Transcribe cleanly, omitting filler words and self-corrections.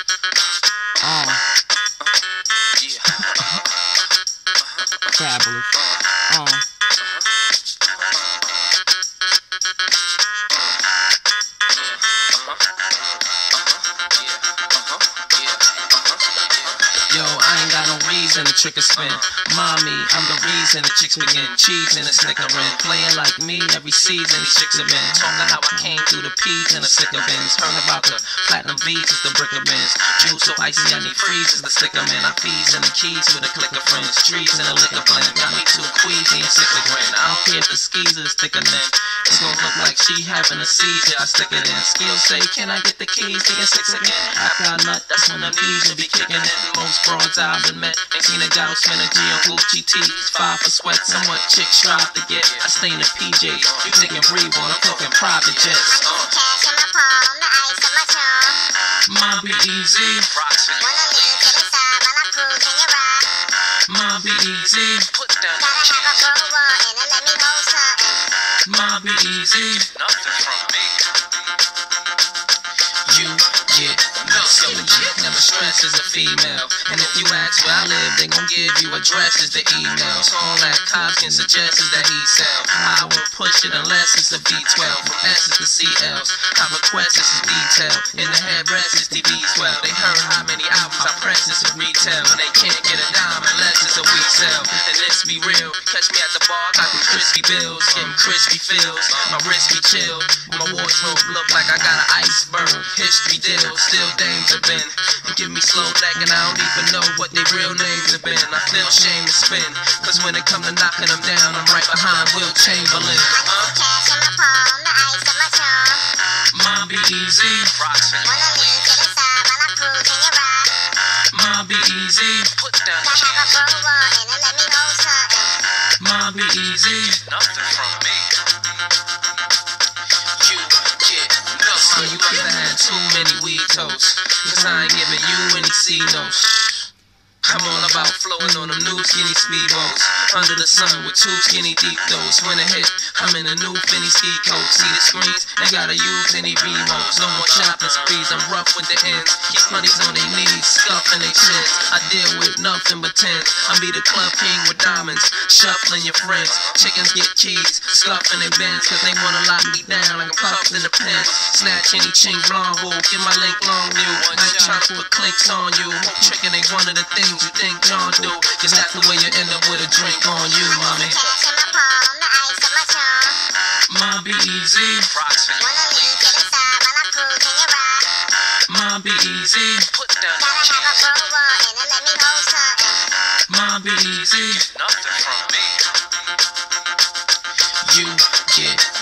Fabolous. Yo, I ain't got no reason to trick or spin. Mommy, I'm the reason the chicks begin cheesing and snickering. Playing like me every season, these chicks have been talking how I came through the P's and the sticker bins. Heard about the platinum V's, the bricker bins. Juice so icy, I need freezes, the sticker man. I fees in the keys with a click of friends. Trees in a liquor blend. Got me too queasy and sick of grin. I don't care if the skis is thicker than. It's gonna look like she having a seizure. I stick it in. Skills say, can I get the keys? Getting six again. After I nut, that's when the knees will be kicking in. Most broads I've been met ain't seen a gal spend a G on Gucci tees. 5 for sweat, somewhat chicks strive to get. I stay in the PJs. You taking Reebok, I'm talking private jets. Cash in my palm, the ice on my charm. Mom be easy. Wanna lean to the side while I cruise in your ride. Mom be easy. Gotta have a bro wall and let me hold something. Mom be easy. Nothing from me. You get messy. Never stress as a female. And if you ask where I live, they gon' give you addresses, the emails. All that cops can suggest is that he sell. I won't push it unless it's a V12. From S's to CL's. I request this is detail. In the headrest is TV's well. They heard how many albums I press this is retail. And they can't get a dime unless it's a weak sell. And let's be real. Catch me at the bar, got them crispy bills. Getting crispy feels. My wrist be chill. My wardrobe look like I got an iceberg. History deal. Still dames have been. And give me slow neck and I don't even know what their real names have been. I feel shame to spin. Cause when it come to knocking them down, I'm right behind Will Chamberlain. Cash in my palm, the ice on my charm. Mom be easy. Wanna lean to the side while I cruise in your ride. Mom be easy. Gotta have a bro wall and let me hold something. Mom be easy. Nothing from me. You get messy. You ever had too many weed toasts? Cause I ain't giving you any C notes. I'm all about floating on them new skinny speedboats. Under the sun with 2 skinny deep throats. When it hit, I'm in a new Finny ski coat. See the screens, ain't gotta use any remotes. No more chopping sprees, I'm rough with the ends. Keep honeys on their knees, scuffing their chins. I deal with nothing but tens. I be the club king with diamonds, shuffling your friends. Chickens get keys, scuffing their bends. Cause they wanna lock me down like I'm puffed in the pen. Snatch any chink blonde wool, get my link long new. I ain't trying to put clinks on you. Tricking ain't one of the things you think John do. Cause that's the way you end up with a drink on you, mommy. Cash in my palm, the ice on my charm. Mom be easy. Wanna lean to the side while I cruise in your ride. Mom be easy. Gotta have a bro wall and let me hold something. Mom be easy. Nothing from me. You get